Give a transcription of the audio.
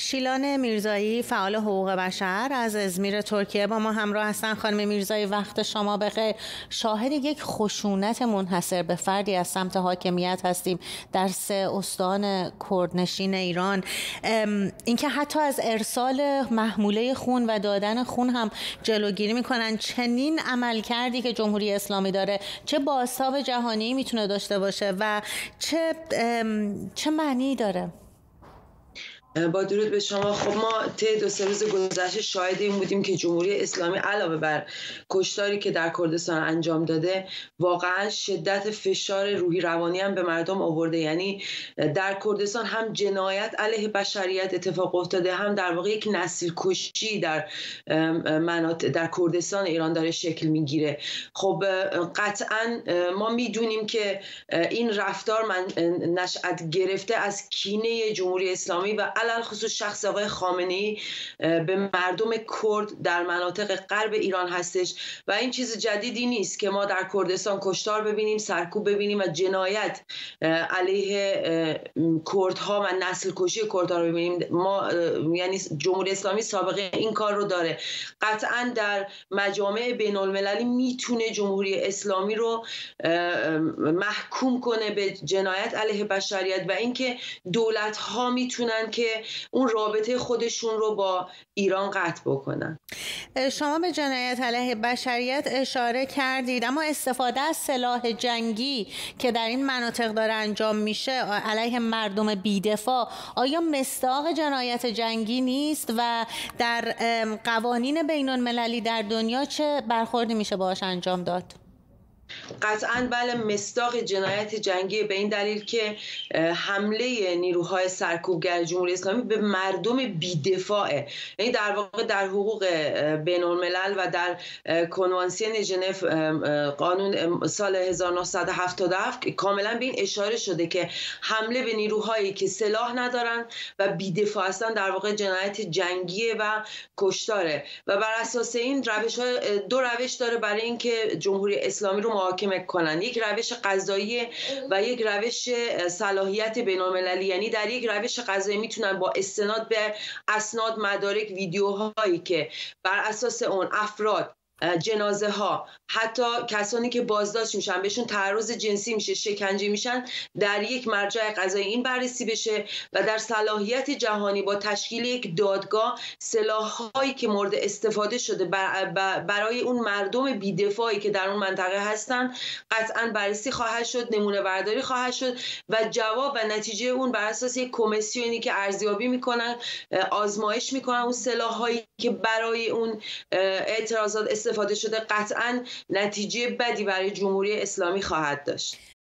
شیلان میرزایی فعال حقوق بشر از ازمیر ترکیه با ما همراه هستن. خانم میرزایی وقت شما بخیر. شاهد یک خشونت منحصر به فردی از سمت حاکمیت هستیم در 3 استان کردنشین ایران. اینکه حتی از ارسال محموله خون و دادن خون هم جلوگیری میکنن. چنین عملکردی که جمهوری اسلامی داره چه بازتاب جهانی میتونه داشته باشه و چه معنی داره؟ با درود به شما. خب ما طی 2-3 روز گذشته شاهد این بودیم که جمهوری اسلامی علاوه بر کشتاری که در کردستان انجام داده واقعا شدت فشار روحی روانی هم به مردم آورده. یعنی در کردستان هم جنایت علیه بشریت اتفاق افتاده، هم در واقع یک نسل کشی در مناطق در کردستان ایران داره شکل میگیره. خب قطعا ما میدونیم که این رفتار نشأت گرفته از کینه جمهوری اسلامی و علل خصوص شخص آقای خامنه‌ای به مردم کرد در مناطق غرب ایران هستش و این چیز جدیدی نیست که ما در کردستان کشتار ببینیم، سرکوب ببینیم و جنایت علیه کردها و نسل کشی کردها رو ببینیم. ما یعنی جمهوری اسلامی سابقه این کار رو داره. قطعا در مجامع بین المللی میتونه جمهوری اسلامی رو محکوم کنه به جنایت علیه بشریت و اینکه دولت ها میتونن که اون رابطه خودشون رو با ایران قطع بکنن. شما به جنایت علیه بشریت اشاره کردید، اما استفاده از سلاح جنگی که در این مناطق داره انجام میشه علیه مردم بی‌دفاع آیا مصداق جنایت جنگی نیست و در قوانین بین المللی در دنیا چه برخوردی میشه باهاش انجام داد؟ قطعاً بله، مصداق جنایت جنگی به این دلیل که حمله نیروهای سرکوبگر جمهوری اسلامی به مردم بی‌دفاعه. یعنی در واقع در حقوق بین الملل و در کنوانسیون ژنو قانون سال 1977 کاملا به این اشاره شده که حمله به نیروهایی که سلاح ندارن و بی‌دفاع هستن در واقع جنایت جنگیه و کشتاره و بر اساس این دو روش داره برای اینکه جمهوری اسلامی رو محاکمه کنن. یک روش قضایی و یک روش صلاحیت بین‌المللی. یعنی در یک روش قضایی میتونن با استناد به اسناد، مدارک، ویدیوهایی که بر اساس اون افراد، جنازه ها، حتی کسانی که بازداشت میشن، بهشون تعرض جنسی میشه، شکنجه میشن، در یک مرجع قضایی این بررسی بشه و در صلاحیت جهانی با تشکیل یک دادگاه سلاح‌هایی که مورد استفاده شده برای اون مردم بی‌دفاعی که در اون منطقه هستن قطعاً بررسی خواهد شد، نمونه برداری خواهد شد و جواب و نتیجه اون بر اساس یک کمیسیونی که ارزیابی میکنن، آزمایش میکنن اون سلاح‌هایی که برای اون اعتراضات استفاده شده قطعاً نتیجه بدی برای جمهوری اسلامی خواهد داشت.